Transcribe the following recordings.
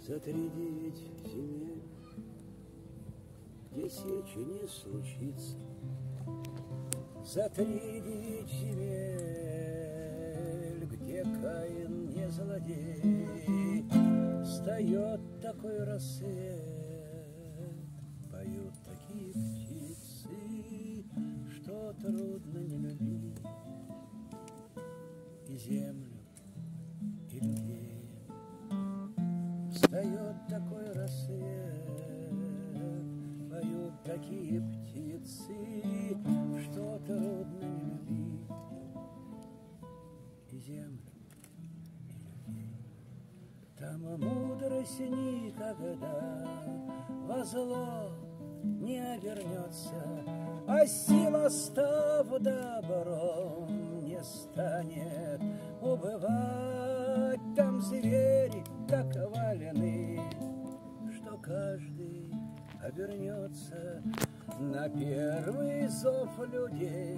За 3-9 земель, где сечи не случится, за 3-9 земель, где Каин не злодей, встает такой рассвет, поют такие птицы, что трудно не любить и землю, и людей. Встает такой рассвет, поют такие птицы, что трудно не любить и землю, и людей. Там мудрость никогда во зло не обернется, а сила, став добром, не станет убывать. Там звери так валены, что каждый обернется на первый зов людей,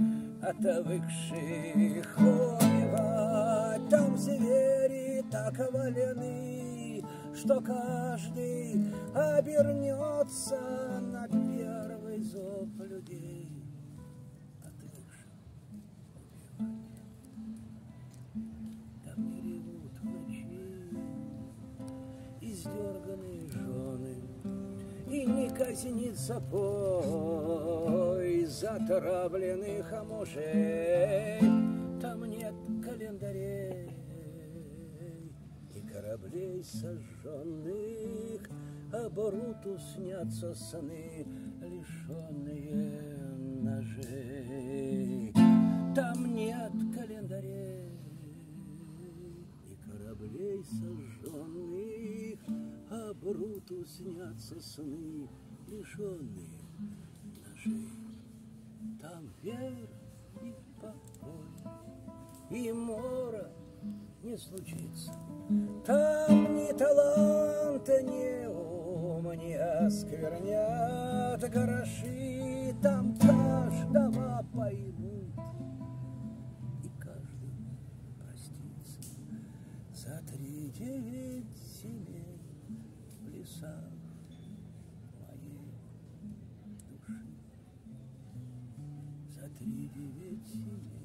отвыкших убивать. Там звери так валены, что каждый обернется на первый зов людей, отвыкших убивать. Там не ревут в ночи издерганные жены, и не казнит запой затравленных мужей. Там нет календарей и кораблей сожженных, а Бруту снятся сны, лишенные ножей. Там нет календарей и кораблей сожженных, а Бруту снятся сны, лишенные ножей. Там вера и покой, и мора не случится. Там ни талант, ни ум не осквернят гроши. Там каждого поймут, и каждый простится за 3-9 земель в лесах моей души. За 3-9 земель.